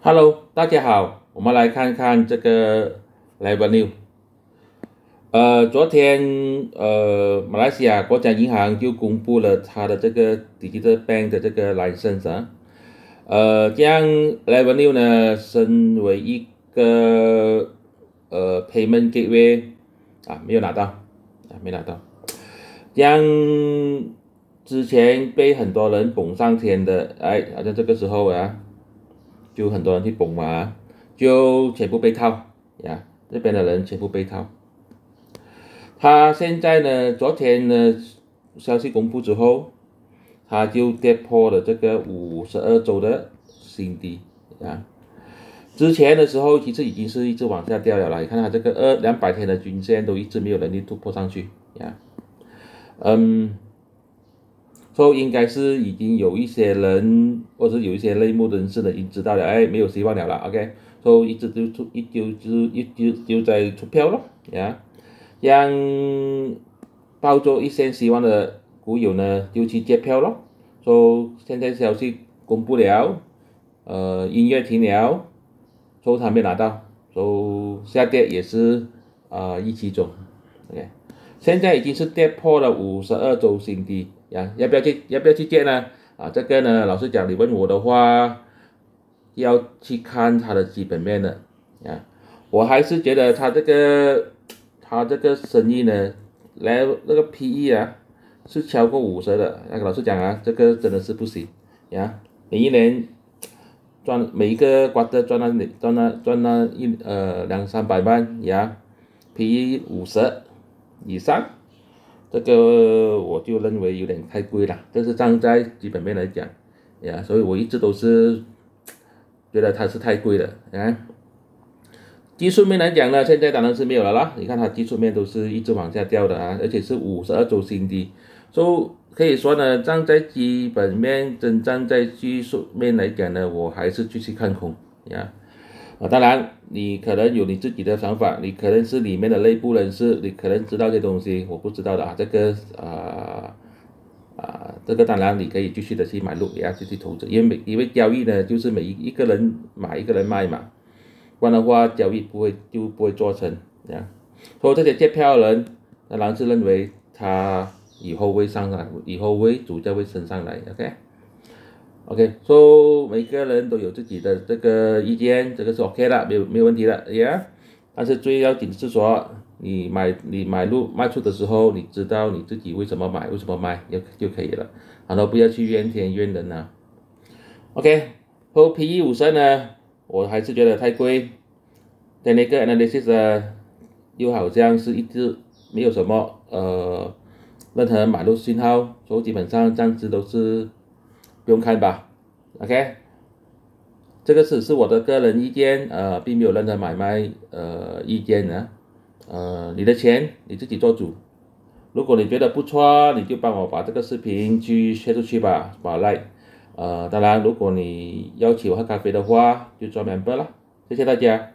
Hello，大家好，我们来看看这个 revenue。昨天马来西亚国家银行就公布了它的这个 Digital Bank 的这个 license 啊。将 revenue 呢升为一个payment gateway 啊，没有拿到啊，没拿到。将之前被很多人捧上天的，好像这个时候啊。就很多人去捧嘛，就全部被套呀，这边的人全部被套。他现在呢，昨天呢，消息公布之后，他就跌破了这个52周的新低啊。之前的时候其实已经是一直往下掉了啦，你看它这个200天的均线都一直没有能力突破上去呀。所以应该是已经有一些人或者有一些内幕人士呢，已经知道了，没有希望了 ，OK， 所以一直就在出票咯，呀，让抱着一线希望的股友呢就去接票咯，所以现在消息公布了，音乐停了，所以他没拿到，所以下跌也是预期中 ，OK， 现在已经是跌破了52周新低。要不要去借呢？这个呢，老实讲，你问我的话，要去看它的基本面的我还是觉得它这个生意呢，那个 PE 是超过50的。老实讲这个真的是不行每一年每一个 quarter 赚那200-300万PE 50以上。这个我就认为有点太贵了，这是站在基本面来讲所以我一直都是觉得它是太贵了技术面来讲呢，现在当然是没有了啦，你看它技术面都是一直往下掉的而且是52周新低，所以可以说呢，站在基本面跟站在技术面来讲呢，我还是继续看空当然你可能有你自己的想法，你可能是里面的内部人士，你可能知道这东西我不知道的这个当然你可以继续的去买入，也要继续投资，因为交易呢就是每一个人买一个人卖嘛，不然的话交易不会做成所以这些接票的人当然是认为他以后会上来，以后主价会升上来 OK， so 每个人都有自己的这个意见，这个是 OK 的，没有问题的但是最要紧是说，你买入卖出的时候，你知道你自己为什么买，为什么卖就可以了，然后不要去怨天怨人OK， so PE 50呢，我还是觉得太贵，但那个 analysis 又好像是一直没有什么任何买入信号，所以基本上暂时都是不用看吧 OK， 这个只是我的个人意见并没有任何买卖意见你的钱你自己做主，如果你觉得不错，你就帮我把这个视频去share出去吧，把 like当然如果你邀请我喝咖啡的话就做 member 了，谢谢大家。